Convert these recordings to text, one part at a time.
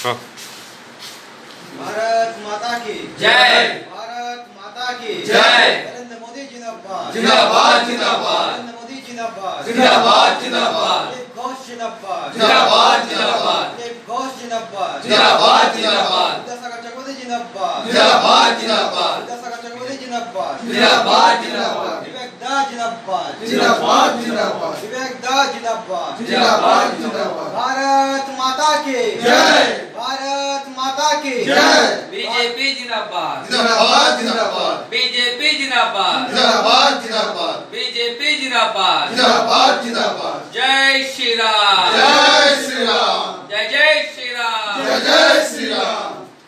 भारत माता की जय। भारत माता की जय। नरेंद्र मोदी जिंदाबाद जिंदाबाद जिंदाबाद नरेंद्र मोदी जिंदाबाद जिंदाबाद जिंदाबाद दिलीप घोष जिंदाबाद जिंदाबाद जिंदाबाद दिलीप घोष जिंदाबाद जिंदाबाद जिंदाबाद विद्यासागर चक्रवर्ती जिंदाबाद जिंदाबाद जिंदाबाद विद्यासागर चक्रवर्ती जिंदाबाद जिंदाबाद जिंदाबाद विवेक दास जिंदाबाद जिंदाबाद जिंदाबाद विवेक दास जिंदाबाद जिंदाबाद जिंदाबाद भारत माता की जय। भारत माता की जय। बीजेपी जिंदाबाद जिंदाबाद जिंदाबाद बीजेपी जिंदाबाद जिंदाबाद जिंदाबाद बीजेपी जिंदाबाद जिंदाबाद जिंदाबाद जय श्री राम जय श्री राम जय जय श्री राम जय जय श्री राम।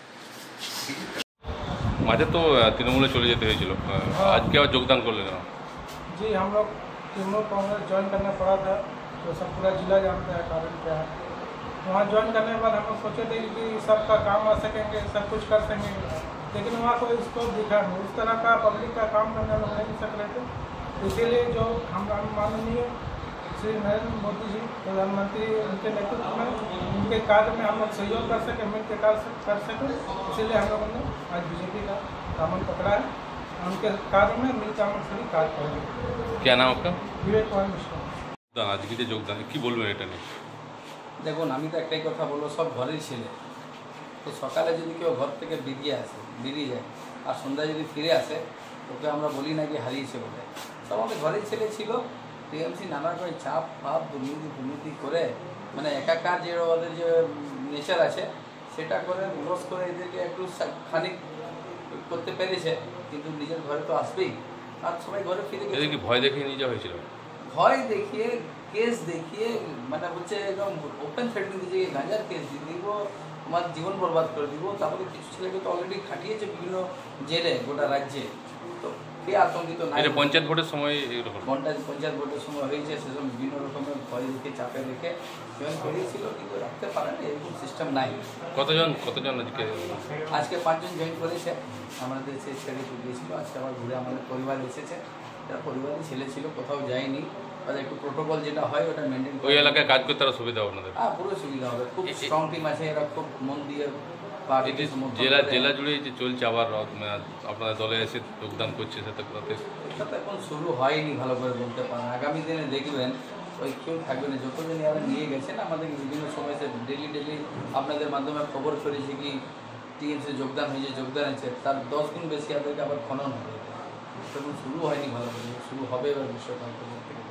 মাঝে তো তৃণমূলে চলে যেতে হয়েছিল, আজকে আবার যোগদান করলেন। जी हम लोग तृणमूल कांग्रेस ज्वाइन करना पड़ा था, तो सब पूरा जिला जानता है कारण क्या है। वहाँ ज्वाइन करने के बाद हम लोग सोचे थे कि सबका काम आ सकेंगे, सब कुछ कर सकेंगे, लेकिन वहाँ कोई स्कोप दिखा नहीं, उस तरह का पब्लिक का काम करने लोग नहीं सक रहे थे। इसीलिए जो हम माननीय श्री नरेंद्र मोदी जी प्रधानमंत्री, उनके नेतृत्व में उनके कार्य में हम लोग सहयोग कर सकें, मिल के कर सकें, इसीलिए हम लोगों ने आज बीजेपी का दामन पकड़ा है। उनके कार्य में मिलकर हम सभी कार्य करेंगे। क्या नाम आपका? विवेक कुमार मिश्रा। আজকে যে যোগদান কি বলবেন এটা নিয়ে? দেখুন, আমি তো একটাই কথা বলবো, সব ঘরের ছেলে, তো সকালে যদি কেউ ঘর থেকে বেরিয়ে যায় আর সন্ধ্যায় যদি ফিরে আসে, ওকে আমরা বলি না কি হারিয়েছে বলে। সব আমাদের ঘরের ছেলে ছিল। টিএমসি নানা করে চাপ ফাপ দুর্নীতি করে, মানে একাকার যে ওদের যে নেচার আছে সেটা করে লস করে এদেরকে একটু খানিক করতে পেরেছে, কিন্তু নিজের ঘরে তো আসবেই। আর সবাই ঘরে ফিরে গেছে। কি ভয় দেখিয়ে নিয়ে যাওয়া হয়েছিল? ভয় দেখিয়ে, কেস দেখিয়ে, মানে হচ্ছে একদম ওপেন থ্রেটিং দিয়েছে, গাঁজার কেস দিয়ে দিব, আমার জীবন বরবাদ করে দিব। তারপরে কিছু ছেলেকে তো অলরেডি খাটিয়েছে বিভিন্ন জেলে গোটা রাজ্যে। তো কে আতঙ্কিত নাই? পঞ্চায়েত ভোটের সময় পঞ্চায়েত ভোটের সময় হয়েছে, সেসব বিভিন্ন রকমের ভয় দেখে চাপে রেখে জয়েন করেছিল, কিন্তু রাখতে পারে না, এরকম সিস্টেম নাই। কতজন আজকে 5 জন জয়েন করেছে। আমাদের সেই ছেড়ে গিয়েছিল, আজকে আবার ঘুরে আমাদের পরিবার এসেছে। তারা পরিবারের ছেলে ছিল, কোথাও যায়নি। তাদের একটু প্রোটোকল যেটা হয় ওটা মেনটেন করে। ওই এলাকায় কাজ করতে আরো সুবিধা হবে আপনাদের? হ্যাঁ, পুরো সুবিধা হবে। খুব স্ট্রং টিম আছে, এরা খুব মন দিয়ে জেলা জুড়ে যে চলছে, আবার আপনাদের দলে এসে যোগদান করছে, সেটা এটা তো এখন শুরু হয়নি, ভালো করে বলতে পারেন। আগামী দিনে দেখবেন ওই কেউ থাকবে না। যতজন এরা নিয়ে গেছেন আমাদেরকে বিভিন্ন সময় ডেলি আপনাদের মাধ্যমে খবর করেছি কি টিএমসি যোগদান হয়েছে, তার 10 গুণ বেশি আমাদেরকে আবার খনন হবে। তখন শুরু হয়নি ভালো করে, শুরু হবে এবার বিশ্বকাপ থেকে।